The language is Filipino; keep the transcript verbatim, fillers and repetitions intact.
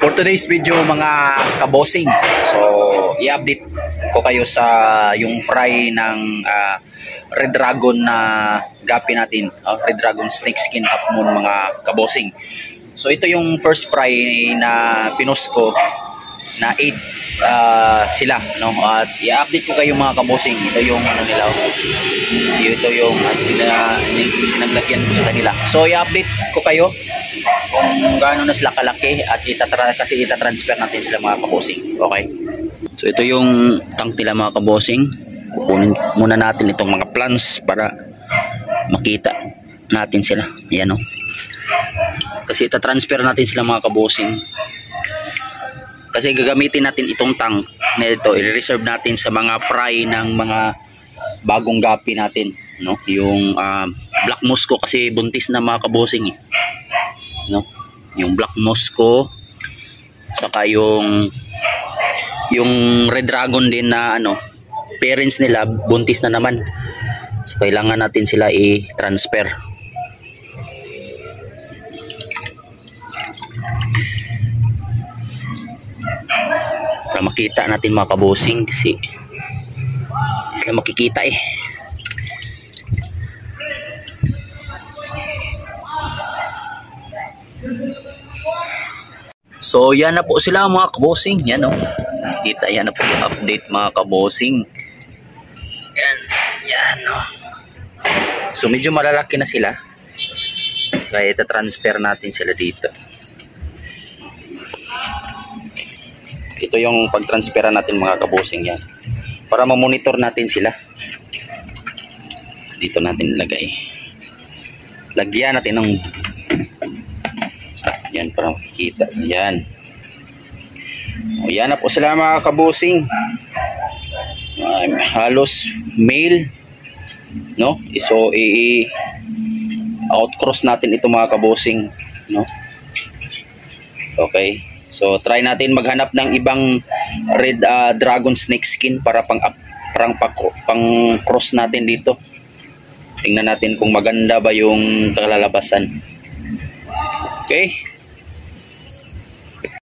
For today's video mga kabosing, so i-update ko kayo sa yung fry ng uh, Red Dragon na gapi natin, uh, Red Dragon Snake Skin Half Moon mga kabosing. So ito yung first fry na pinost ko na eight uh, sila, no? At i-update ko kayo mga kabosing. Ito yung ano nila, ito yung uh, naglagyan ko sa kanila. So i-update ko kayo kung gaano na sila kalaki at itatra kasi itatransfer natin sila mga kabosing. Okay, so ito yung tank nila mga kabosing. Kukunin muna natin itong mga plants para makita natin sila. Ayan o, kasi itatransfer natin sila mga kabosing, kasi gagamitin natin itong tank na ito, i-reserve natin sa mga fry ng mga bagong gapi natin, no? Yung uh, Black Moscow kasi buntis na mga kabosing eh, no? Yung Black Moscow saka yung yung Red Dragon din na ano, parents nila buntis na naman, so kailangan natin sila i-transfer. Para makita natin mga kabosing, kasi hindi sila makikita eh. So yan na po sila mga kabosing. Yan o, kita, yan na po yung update mga kabosing. Yan, yan o. So medyo malalaki na sila, kaya ita-transfer natin sila dito. Ito yung pag-transfera natin mga kabosing, yan, para ma-monitor natin sila. Dito natin ilagay, lagyan natin ng yan para makikita. Yan, o, yan na po sila mga kabosing. uh, halos male, no? So i-outcross natin ito mga kabosing, no? Okay, so try natin maghanap ng ibang Red uh, Dragon Snake Skin para pang up, parang pang cross natin dito. Tingnan natin kung maganda ba yung kalalabasan. Okay.